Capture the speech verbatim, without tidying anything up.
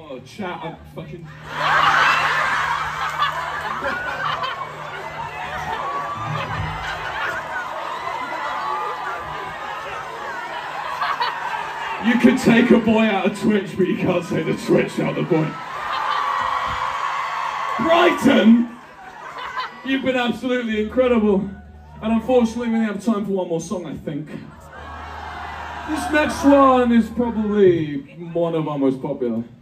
Oh, chat, I'm fucking... You could take a boy out of Twitch, but you can't take the Twitch out of the boy. Brighton! You've been absolutely incredible. And unfortunately, we only have time for one more song, I think. This next one is probably one of our most popular.